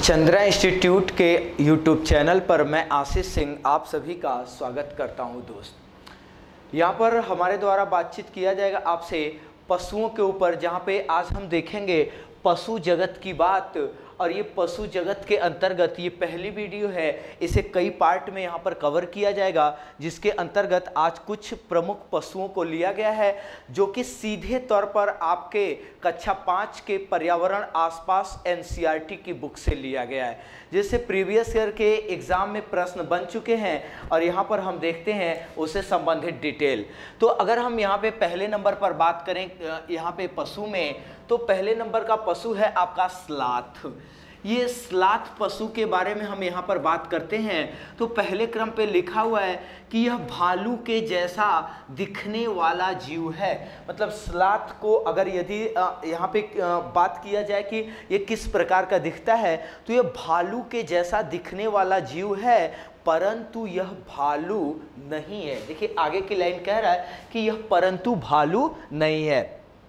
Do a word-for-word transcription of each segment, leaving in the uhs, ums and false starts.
Chandra institute के YouTube channel पर मैं आशीष सिंह आप सभी का स्वागत करता हूं। दोस्त, यहाँ पर हमारे द्वारा बातचीत किया जाएगा आपसे पशुओं के ऊपर, जहाँ पे आज हम देखेंगे पशु जगत की बात। और ये पशु जगत के अंतर्गत ये पहली वीडियो है, इसे कई पार्ट में यहाँ पर कवर किया जाएगा, जिसके अंतर्गत आज कुछ प्रमुख पशुओं को लिया गया है जो कि सीधे तौर पर आपके कक्षा पाँच के पर्यावरण आसपास एनसीईआरटी की बुक से लिया गया है, जिससे प्रीवियस ईयर के एग्जाम में प्रश्न बन चुके हैं और यहाँ पर हम देखते हैं उससे संबंधित डिटेल। तो अगर हम यहाँ पे पहले नंबर पर बात करें यहाँ पे पशु में, तो पहले नंबर का पशु है आपका स्लॉथ। ये स्लॉथ पशु के बारे में हम यहाँ पर बात करते हैं तो पहले क्रम पे लिखा हुआ है कि यह भालू के जैसा दिखने वाला जीव है। मतलब स्लॉथ को अगर यदि यहाँ पे बात किया जाए कि ये किस प्रकार का दिखता है, तो यह भालू के जैसा दिखने वाला जीव है, परंतु यह भालू नहीं है। देखिए आगे की लाइन कह रहा है कि यह परंतु भालू नहीं है।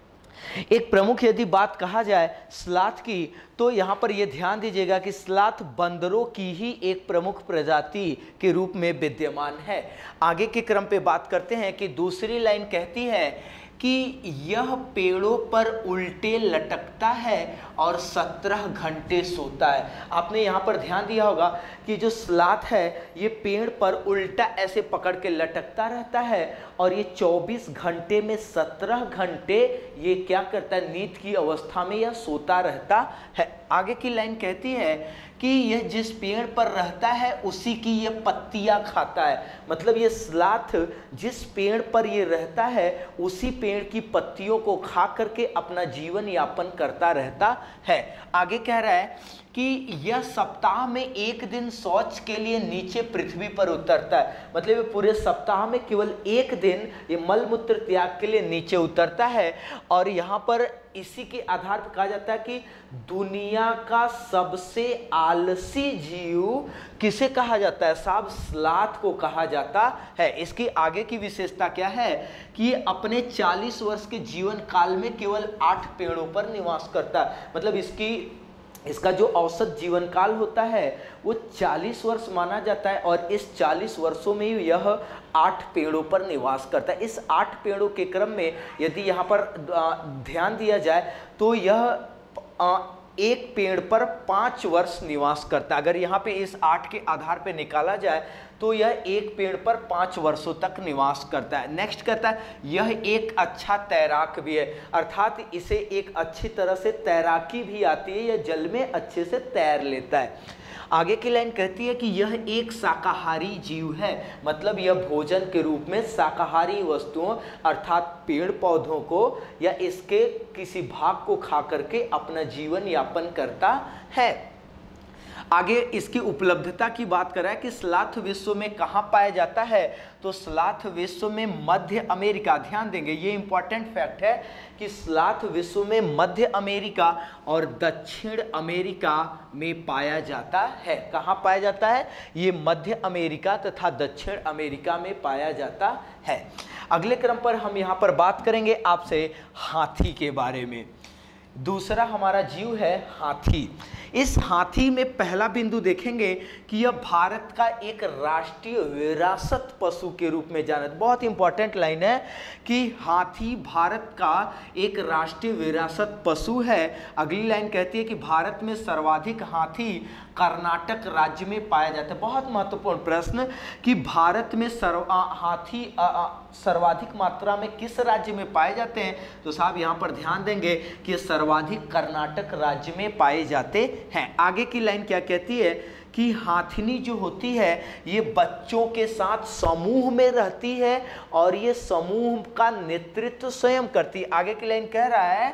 एक प्रमुख यदि बात कहा जाए स्लॉथ की, तो यहाँ पर यह ध्यान दीजिएगा कि स्लॉथ बंदरों की ही एक प्रमुख प्रजाति के रूप में विद्यमान है। आगे के क्रम पे बात करते हैं कि दूसरी लाइन कहती है कि यह पेड़ों पर उल्टे लटकता है और सत्रह घंटे सोता है। आपने यहाँ पर ध्यान दिया होगा कि जो स्लॉथ है ये पेड़ पर उल्टा ऐसे पकड़ के लटकता रहता है और ये चौबीस घंटे में सत्रह घंटे ये क्या करता है, नींद की अवस्था में यह सोता रहता है। आगे की लाइन कहती है कि यह जिस पेड़ पर रहता है उसी की यह पत्तियां खाता है। मतलब ये स्लॉथ जिस पेड़ पर ये रहता है उसी पेड़ की पत्तियों को खा करके अपना जीवन यापन करता रहता है। आगे कह रहा है कि यह सप्ताह में एक दिन शौच के लिए नीचे पृथ्वी पर उतरता है। मतलब ये पूरे सप्ताह में केवल एक दिन ये मल मूत्र त्याग के लिए नीचे उतरता है। और यहाँ पर इसी के आधार पर कहा जाता है कि दुनिया का सबसे आलसी जीव किसे कहा जाता है, साहब स्लॉथ को कहा जाता है। इसकी आगे की विशेषता क्या है कि ये अपने चालीस वर्ष के जीवन काल में केवल आठ पेड़ों पर निवास करता है। मतलब इसकी इसका जो औसत जीवन काल होता है वो चालीस वर्ष माना जाता है और इस चालीस वर्षों में यह आठ पेड़ों पर निवास करता है। इस आठ पेड़ों के क्रम में यदि यहाँ पर ध्यान दिया जाए तो यह एक पेड़ पर पाँच वर्ष निवास करता है। अगर यहाँ पे इस आठ के आधार पे निकाला जाए तो यह एक पेड़ पर पाँच वर्षों तक निवास करता है। नेक्स्ट कहता है यह एक अच्छा तैराक भी है, अर्थात इसे एक अच्छी तरह से तैराकी भी आती है, यह जल में अच्छे से तैर लेता है। आगे की लाइन कहती है कि यह एक शाकाहारी जीव है। मतलब यह भोजन के रूप में शाकाहारी वस्तुओं अर्थात पेड़ पौधों को या इसके किसी भाग को खा करके अपना जीवन यापन करता है। आगे इसकी उपलब्धता की बात करें कि स्लॉथ विश्व में कहाँ पाया जाता है, तो स्लॉथ विश्व में मध्य अमेरिका, ध्यान देंगे ये इंपॉर्टेंट फैक्ट है कि स्लॉथ विश्व में मध्य अमेरिका और दक्षिण अमेरिका में पाया जाता है। कहाँ पाया जाता है, ये मध्य अमेरिका तथा दक्षिण अमेरिका में पाया जाता है। अगले क्रम पर हम यहाँ पर बात करेंगे आपसे हाथी के बारे में। दूसरा हमारा जीव है हाथी। इस हाथी में पहला बिंदु देखेंगे कि यह भारत का एक राष्ट्रीय विरासत पशु के रूप में जाना। बहुत इंपॉर्टेंट लाइन है कि हाथी भारत का एक राष्ट्रीय विरासत पशु है। अगली लाइन कहती है कि भारत में सर्वाधिक हाथी कर्नाटक राज्य में पाया जाता है। बहुत महत्वपूर्ण प्रश्न कि भारत में सर्व हाथी सर्वाधिक मात्रा में किस राज्य में पाए जाते हैं, तो साहब यहाँ पर ध्यान देंगे कि सर्वाधिक कर्नाटक राज्य में पाए जाते हैं। आगे की लाइन क्या कहती है कि हाथिनी जो होती है ये बच्चों के साथ समूह में रहती है और ये समूह का नेतृत्व स्वयं करती है। आगे की लाइन कह रहा है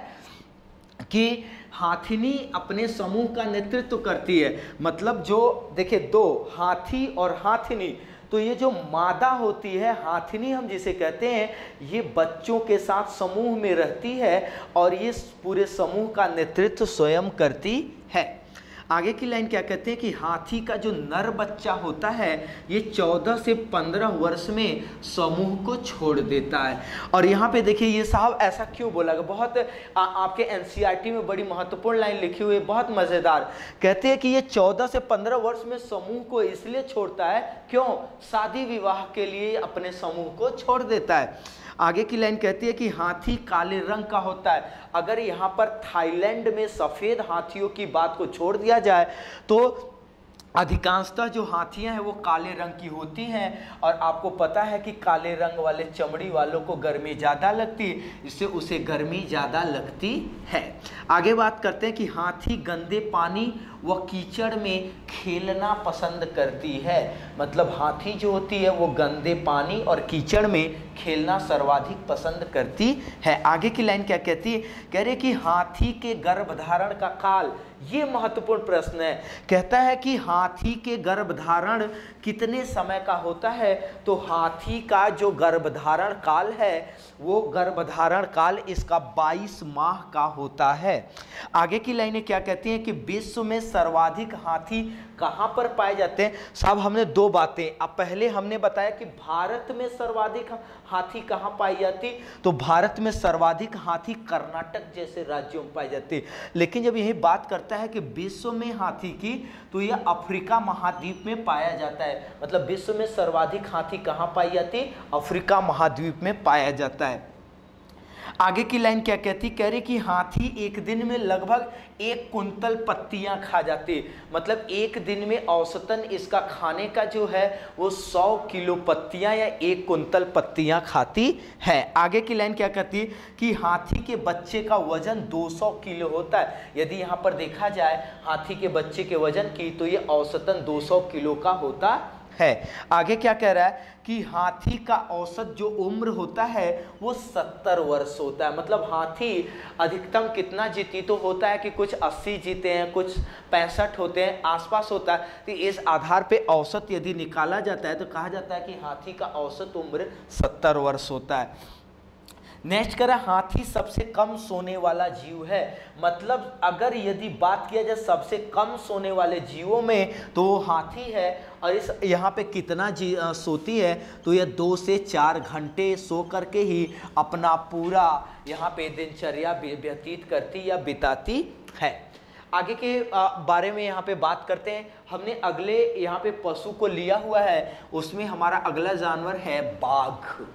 कि हाथिनी अपने समूह का नेतृत्व करती है। मतलब जो देखिए दो हाथी और हाथिनी, तो ये जो मादा होती है हाथिनी हम जिसे कहते हैं, ये बच्चों के साथ समूह में रहती है और ये पूरे समूह का नेतृत्व स्वयं करती है। आगे की लाइन क्या कहते हैं कि हाथी का जो नर बच्चा होता है ये चौदह से पंद्रह वर्ष में समूह को छोड़ देता है। और यहाँ पे देखिए ये साहब ऐसा क्यों बोला गया, बहुत आ, आपके एनसीईआरटी में बड़ी महत्वपूर्ण लाइन लिखी हुई है, बहुत मजेदार। कहते हैं कि ये चौदह से पंद्रह वर्ष में समूह को इसलिए छोड़ता है, क्यों? शादी विवाह के लिए अपने समूह को छोड़ देता है। आगे की लाइन कहती है कि हाथी काले रंग का होता है। अगर यहाँ पर थाईलैंड में सफेद हाथियों की बात को छोड़ दिया जाए तो अधिकांशतः जो हाथियां हैं वो काले रंग की होती हैं, और आपको पता है कि काले रंग वाले चमड़ी वालों को गर्मी ज़्यादा लगती है, इससे उसे गर्मी ज़्यादा लगती है। आगे बात करते हैं कि हाथी गंदे पानी व कीचड़ में खेलना पसंद करती है। मतलब हाथी जो होती है वो गंदे पानी और कीचड़ में खेलना सर्वाधिक पसंद करती है। आगे की लाइन क्या कहती है, कह रहे कि हाथी के गर्भधारण का काल, ये महत्वपूर्ण प्रश्न है। कहता है कि हाथी के गर्भधारण कितने समय का होता है, तो हाथी का जो गर्भधारण काल है वो गर्भधारण काल इसका बाईस माह का होता है। आगे की लाइनें क्या कहती हैं कि विश्व में सर्वाधिक हाथी कहाँ पर पाए जाते हैं। साहब हमने दो बातें, अब पहले हमने बताया कि भारत में सर्वाधिक हाथी कहाँ पाई जाती, तो भारत में सर्वाधिक हाथी कर्नाटक जैसे राज्यों में पाई जाती। लेकिन जब यही बात करता है कि विश्व में हाथी की, तो यह अफ्रीका महाद्वीप में पाया जाता है। मतलब विश्व में सर्वाधिक हाथी कहाँ पाई जाती, अफ्रीका महाद्वीप में पाया जाता है। आगे की लाइन क्या कहती, कह रही कि हाथी एक दिन में लगभग एक कुंतल पत्तियां खा जाते। मतलब एक दिन में औसतन इसका खाने का जो है वो सौ किलो पत्तियां या एक कुंतल पत्तियां खाती है। आगे की लाइन क्या कहती कि हाथी के बच्चे का वजन दो सौ किलो होता है। यदि यहाँ पर देखा जाए हाथी के बच्चे के वजन की, तो ये औसतन दो सौ किलो का होता है। आगे क्या कह रहा है कि हाथी का औसत जो उम्र होता है वो सत्तर वर्ष होता है। मतलब हाथी अधिकतम कितना जीती, तो होता है कि कुछ अस्सी जीते हैं, कुछ पैंसठ होते हैं, आसपास होता है। तो इस आधार पे औसत यदि निकाला जाता है तो कहा जाता है कि हाथी का औसत उम्र सत्तर वर्ष होता है। नेक्स्ट करें, हाथी सबसे कम सोने वाला जीव है। मतलब अगर यदि बात किया जाए सबसे कम सोने वाले जीवों में, तो वो हाथी है। और इस यहाँ पे कितना जी आ, सोती है, तो यह दो से चार घंटे सो करके ही अपना पूरा यहाँ पे दिनचर्या व्यतीत करती या बिताती है। आगे के बारे में यहाँ पे बात करते हैं। हमने अगले यहाँ पे पशु को लिया हुआ है, उसमें हमारा अगला जानवर है बाघ।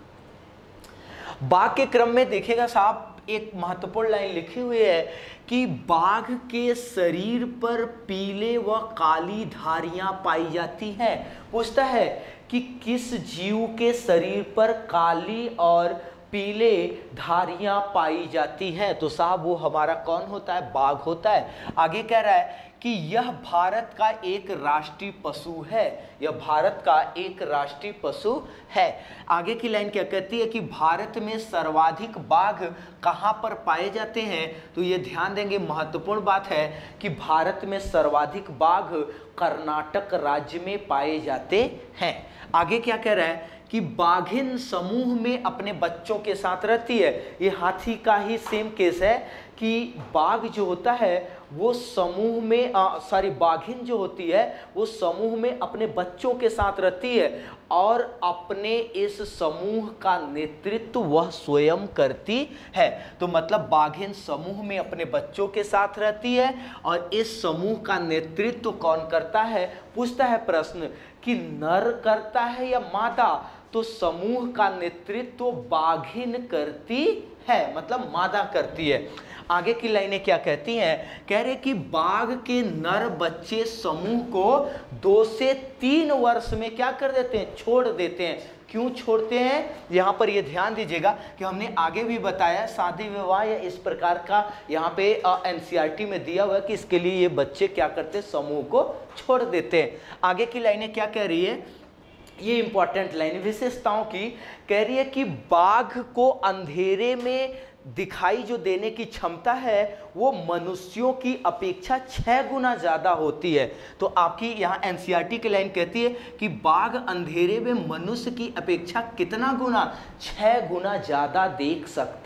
बाघ के क्रम में देखिएगा साहब, एक महत्वपूर्ण लाइन लिखी हुई है कि बाघ के शरीर पर पीले व काली धारियां पाई जाती हैं। पूछता है कि किस जीव के शरीर पर काली और पीले धारियां पाई जाती हैं, तो साहब वो हमारा कौन होता है, बाघ होता है। आगे कह रहा है कि यह भारत का एक राष्ट्रीय पशु है, यह भारत का एक राष्ट्रीय पशु है। आगे की लाइन क्या कहती है कि भारत में सर्वाधिक बाघ कहाँ पर पाए जाते हैं, तो ये ध्यान देंगे, महत्वपूर्ण बात है कि भारत में सर्वाधिक बाघ कर्नाटक राज्य में पाए जाते हैं। आगे क्या कह रहा है कि बाघिन समूह में अपने बच्चों के साथ रहती है। ये हाथी का ही सेम केस है कि बाघ जो होता है वो समूह में सॉरी बाघिन जो होती है वो समूह में अपने बच्चों के साथ रहती है और अपने इस समूह का नेतृत्व वह स्वयं करती है। तो मतलब बाघिन समूह में अपने बच्चों के साथ रहती है और इस समूह का नेतृत्व कौन करता है, पूछता है प्रश्न कि नर करता है या मादा, तो समूह का नेतृत्व बाघिन करती है, मतलब मादा करती है। आगे की लाइनें क्या कहती हैं, कह रहे कि बाघ के नर बच्चे समूह को दो से तीन वर्ष में क्या कर देते हैं, छोड़ देते हैं। क्यों छोड़ते हैं, यहाँ पर ये ध्यान दीजिएगा कि हमने आगे भी बताया शादी विवाह या इस प्रकार का यहाँ पे एनसीईआरटी में दिया हुआ है कि इसके लिए ये बच्चे क्या करते हैं, समूह को छोड़ देते हैं। आगे की लाइनें क्या कह रही है, ये इंपॉर्टेंट लाइन विशेषताओं की कह रही है कि बाघ को अंधेरे में दिखाई जो देने की क्षमता है वो मनुष्यों की अपेक्षा छह गुना ज़्यादा होती है। तो आपकी यहाँ एनसीईआरटी की लाइन कहती है कि बाघ अंधेरे में मनुष्य की अपेक्षा कितना गुना, छह गुना ज़्यादा देख सकता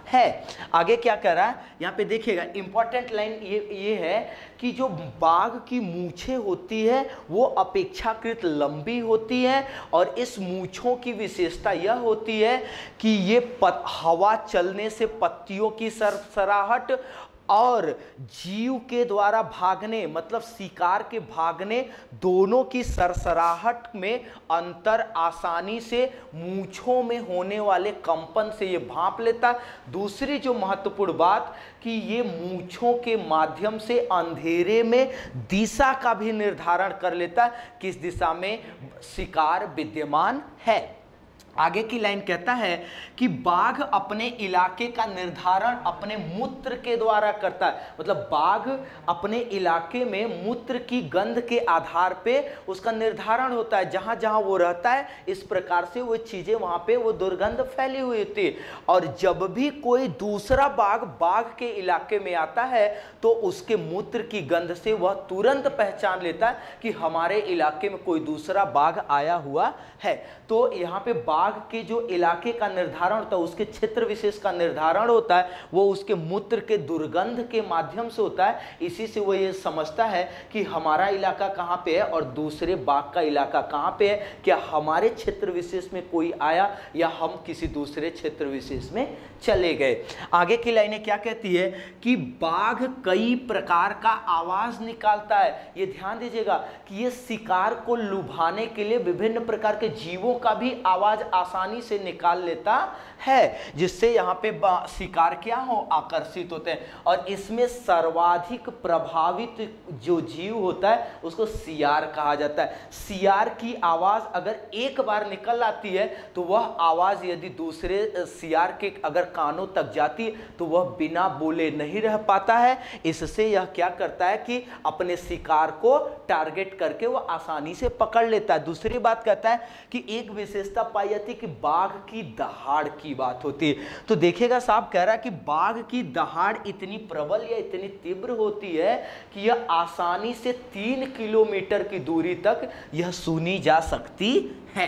है। आगे क्या कह रहा है यहाँ पे देखिएगा, इंपॉर्टेंट लाइन ये ये है कि जो बाघ की मूछें होती है वो अपेक्षाकृत लंबी होती है और इस मूछों की विशेषता यह होती है कि ये पत, हवा चलने से पत्तियों की सरसराहट और जीव के द्वारा भागने मतलब शिकार के भागने दोनों की सरसराहट में अंतर आसानी से मूंछों में होने वाले कंपन से ये भांप लेता। दूसरी जो महत्वपूर्ण बात कि ये मूंछों के माध्यम से अंधेरे में दिशा का भी निर्धारण कर लेता, किस दिशा में शिकार विद्यमान है। आगे की लाइन कहता है कि बाघ अपने इलाके का निर्धारण अपने मूत्र के द्वारा करता है, मतलब बाघ अपने इलाके में मूत्र की गंध के आधार पे उसका निर्धारण होता है, जहां जहां वो रहता है इस प्रकार से वो चीजें वहां पे वो दुर्गंध फैली हुई होती है। और जब भी कोई दूसरा बाघ बाघ के इलाके में आता है तो उसके मूत्र की गंध से वह तुरंत पहचान लेता है कि हमारे इलाके में कोई दूसरा बाघ आया हुआ है। तो यहाँ पे बाघ के जो इलाके का निर्धारण होता है, उसके क्षेत्र विशेष का निर्धारण होता है, वो उसके मूत्र के दुर्गंध के माध्यम से होता है। इसी से वो ये समझता है कि हमारा इलाका कहाँ पे है और दूसरे बाघ का इलाका कहाँ पे है, क्या हमारे क्षेत्र विशेष में कोई आया या हम किसी दूसरे क्षेत्र विशेष में चले गए। आगे की लाइनें क्या कहती है कि बाघ कई प्रकार का आवाज निकालता है। ये ध्यान दीजिएगा कि ये शिकार को लुभाने के लिए विभिन्न प्रकार के जीवों का भी आवाज आसानी से निकाल लेता है, जिससे यहाँ पे शिकार क्या हो आकर्षित होते हैं। और इसमें सर्वाधिक प्रभावित जो जीव होता है उसको सियार कहा जाता है। सियार की आवाज अगर एक बार निकल आती है तो वह आवाज यदि दूसरे सियार के अगर कानों तक जाती है तो वह बिना बोले नहीं रह पाता है। इससे यह क्या करता है कि अपने शिकार को टारगेट करके वह आसानी से पकड़ लेता है। दूसरी बात कहता है कि एक विशेषता पाई जाती है कि बाघ की दहाड़ की बात होती है। तो देखिएगा साहब कह रहा है कि बाघ की दहाड़ इतनी प्रबल या इतनी तीव्र होती है कि यह आसानी से तीन किलोमीटर की दूरी तक यह सुनी जा सकती है।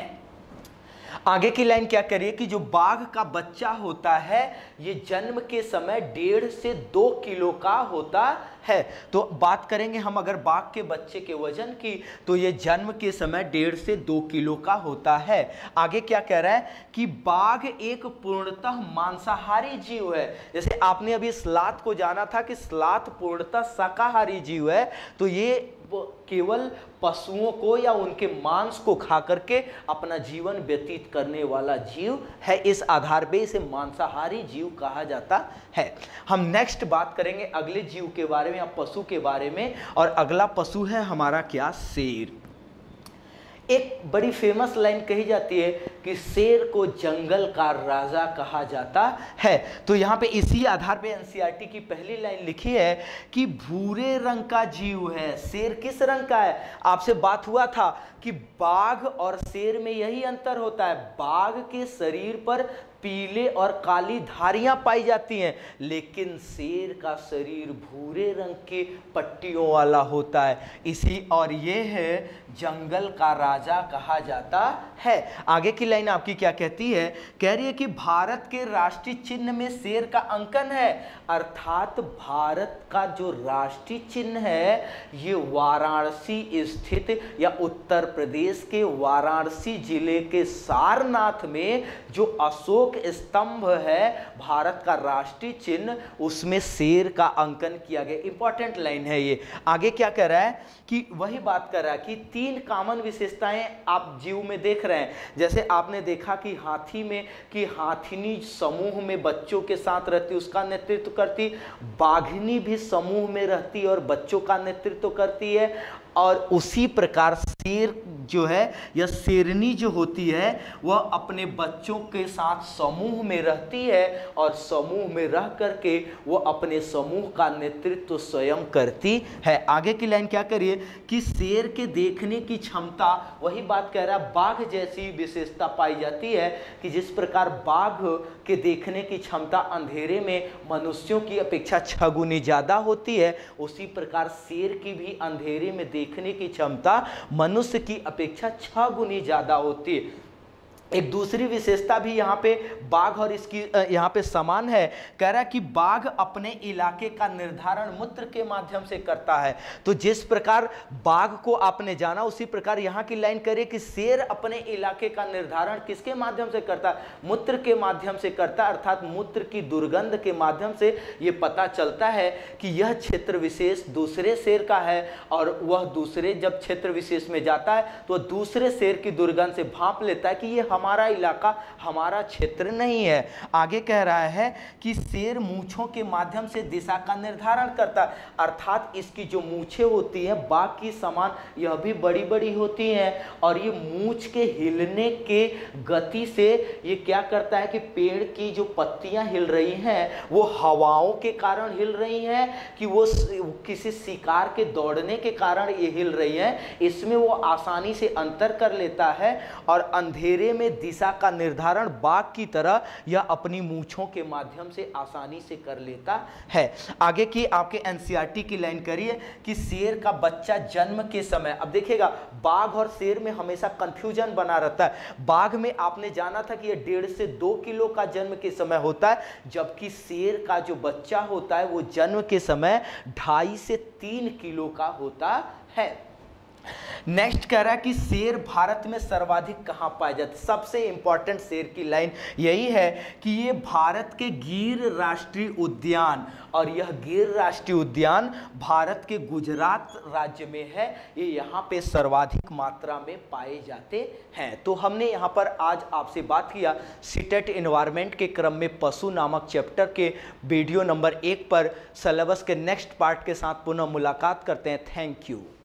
आगे की लाइन क्या करिए कि जो बाघ का बच्चा होता है ये जन्म के समय डेढ़ से दो किलो का होता है। तो बात करेंगे हम अगर बाघ के बच्चे के वजन की तो ये जन्म के समय डेढ़ से दो किलो का होता है। आगे क्या कह रहा है कि बाघ एक पूर्णतः मांसाहारी जीव है। जैसे आपने अभी स्लाथ को जाना था कि स्लाथ पूर्णतः शाकाहारी जीव है, तो ये केवल पशुओं को या उनके मांस को खा करके अपना जीवन व्यतीत करने वाला जीव है। इस आधार पे इसे मांसाहारी जीव कहा जाता है। हम नेक्स्ट बात करेंगे अगले जीव के बारे में या पशु के बारे में, और अगला पशु है हमारा क्या, शेर। एक बड़ी फेमस लाइन कही जाती है कि शेर को जंगल का राजा कहा जाता है। तो यहाँ पे इसी आधार पे एनसीईआरटी की पहली लाइन लिखी है कि भूरे रंग का जीव है। शेर किस रंग का है? आपसे बात हुआ था कि बाघ और शेर में यही अंतर होता है, बाघ के शरीर पर पीले और काली धारियां पाई जाती हैं, लेकिन शेर का शरीर भूरे रंग के पट्टियों वाला होता है। इसी और ये है जंगल का राजा कहा जाता है। आगे की लाइन आपकी क्या कहती है? कह रही है कि भारत के राष्ट्रीय चिन्ह में शेर का अंकन है, अर्थात भारत का जो राष्ट्रीय चिन्ह है ये वाराणसी स्थित या उत्तर प्रदेश के वाराणसी जिले के सारनाथ में जो अशोक स्तंभ है भारत का राष्ट्रीय चिन्ह, उसमें शेर का अंकन किया गया। इंपॉर्टेंट लाइन है ये। आगे क्या कह रहा है कि वही बात कर रहा है कि तीन कॉमन विशेषताएं आप जीव में देख रहे हैं। जैसे आपने देखा कि हाथी में कि हाथिनी समूह में बच्चों के साथ रहती, उसका नेतृत्व करती, बाघिनी भी समूह में रहती और बच्चों का नेतृत्व करती है, और उसी प्रकार शेर जो है या शेरनी जो होती है वह अपने बच्चों के साथ समूह में रहती है और समूह में रह करके वो अपने समूह का नेतृत्व स्वयं करती है। आगे की लाइन क्या करिए कि शेर के देखने की क्षमता, वही बात कह रहा है, बाघ जैसी विशेषता पाई जाती है कि जिस प्रकार बाघ के देखने की क्षमता अंधेरे में मनुष्यों की अपेक्षा छह गुनी ज्यादा होती है, उसी प्रकार शेर की भी अंधेरे में देखने की क्षमता मनुष्य की अपेक्षा छह गुनी ज्यादा होती है। एक दूसरी विशेषता भी यहाँ पे बाघ और इसकी यहाँ पे समान है। कह रहा है कि बाघ अपने इलाके का निर्धारण मूत्र के माध्यम से करता है। तो जिस प्रकार बाघ को आपने जाना, उसी प्रकार यहाँ की लाइन करिए कि शेर अपने इलाके का निर्धारण किसके माध्यम से करता है? मूत्र के माध्यम से करता है, अर्थात मूत्र की दुर्गंध के माध्यम से ये पता चलता है कि यह क्षेत्र विशेष दूसरे शेर का है, और वह दूसरे जब क्षेत्र विशेष में जाता है तो दूसरे शेर की दुर्गंध से भांप लेता है कि ये हमारा इलाका, हमारा क्षेत्र नहीं है। आगे कह रहा है कि शेर मूंछों के माध्यम से दिशा का निर्धारण करता है, अर्थात इसकी जो मूंछें होती हैं बाघ की समान यह भी बड़ी बड़ी होती हैं, और ये मूंछ के हिलने के गति से ये क्या करता है कि पेड़ की जो पत्तियां हिल रही हैं वो हवाओं के कारण हिल रही हैं कि वो किसी शिकार के दौड़ने के कारण ये हिल रही हैं, इसमें वो आसानी से अंतर कर लेता है। और अंधेरे में दिशा का निर्धारण बाघ की तरह यह अपनी मूंछों के माध्यम से आसानी से कर लेता है। आगे की आपके एनसीईआरटी की लाइन करिए कि शेर का बच्चा जन्म के समय, अब देखिएगा बाघ और शेर में हमेशा कंफ्यूजन बना रहता है। बाघ में आपने जाना था कि यह डेढ़ से दो किलो का जन्म के समय होता है, जबकि शेर का जो बच्चा होता है वो जन्म के समय ढाई से तीन किलो का होता है। नेक्स्ट कह रहा है कि शेर भारत में सर्वाधिक कहां पाए जाते? सबसे इंपॉर्टेंट शेर की लाइन यही है कि ये भारत के गिर राष्ट्रीय उद्यान, और यह गिर राष्ट्रीय उद्यान भारत के गुजरात राज्य में है, ये यहाँ पे सर्वाधिक मात्रा में पाए जाते हैं। तो हमने यहाँ पर आज आपसे बात किया सीटेट एनवायरनमेंट के क्रम में पशु नामक चैप्टर के वीडियो नंबर एक पर। सिलेबस के नेक्स्ट पार्ट के साथ पुनः मुलाकात करते हैं। Thank you.